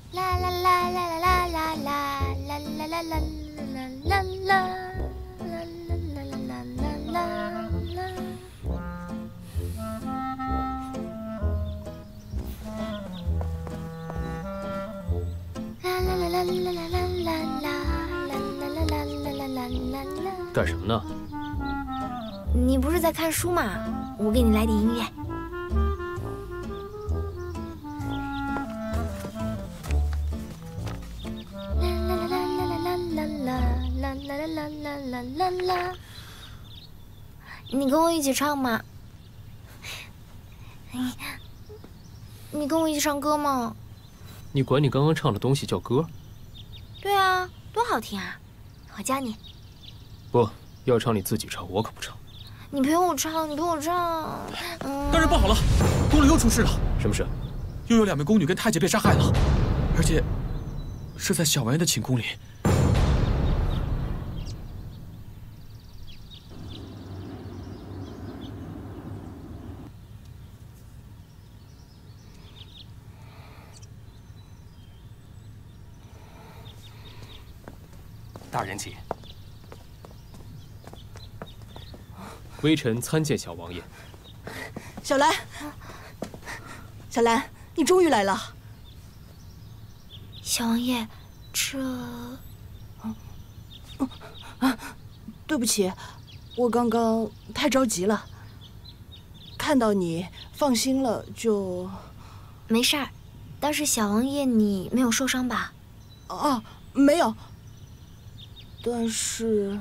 啦啦啦啦啦啦啦啦啦啦啦啦啦啦。 干什么呢？ 你不是在看书吗？我给你来点音乐。你跟我一起唱嘛？你跟我一起唱歌吗？ 你管你刚刚唱的东西叫歌？ 对啊，多好听啊！我教你。 不要唱你自己唱，我可不唱。 你陪我唱，你陪我唱。 大人不好了，宫里又出事了。 什么事？ 又有2名宫女跟太监被杀害了，而且是在小王爷的寝宫里。 大人请。 微臣参见小王爷。 小兰，小兰，你终于来了。 小王爷，这…… 对不起，我刚刚太着急了。看到你放心了就…… 没事儿，倒是小王爷你没有受伤吧？ 哦，没有。 但是，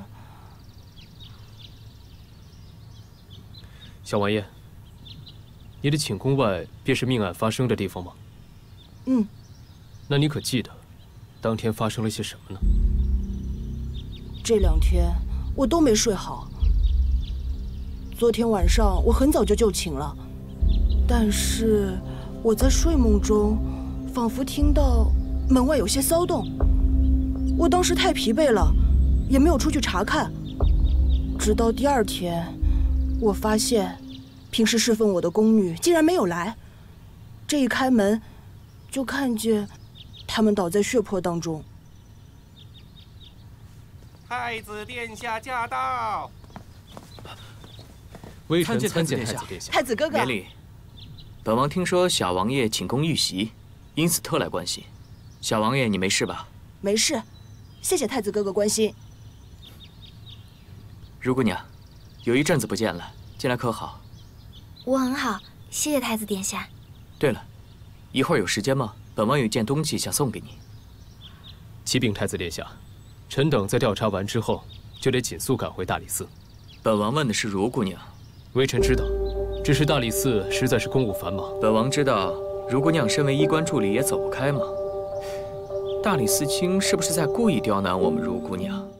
小王爷，你的寝宫外便是命案发生的地方吗？ 嗯。 那你可记得，当天发生了些什么呢？ 这2天我都没睡好。昨天晚上我很早就就寝了，但是我在睡梦中，仿佛听到门外有些骚动。我当时太疲惫了。 也没有出去查看，直到第2天，我发现平时侍奉我的宫女竟然没有来。这一开门，就看见她们倒在血泊当中。 太子殿下驾到！ 微臣参见太子殿下。 太子哥哥， 免礼。本王听说小王爷寝宫遇袭，因此特来关心。小王爷，你没事吧？ 没事，谢谢太子哥哥关心。 如姑娘，有一阵子不见了，近来可好？ 我很好，谢谢太子殿下。 对了，一会儿有时间吗？本王有一件东西想送给你。 启禀太子殿下，臣等在调查完之后，就得紧速赶回大理寺。 本王问的是如姑娘。 微臣知道，只是大理寺实在是公务繁忙。 本王知道，如姑娘身为衣冠助理也走不开嘛。大理寺卿是不是在故意刁难我们如姑娘？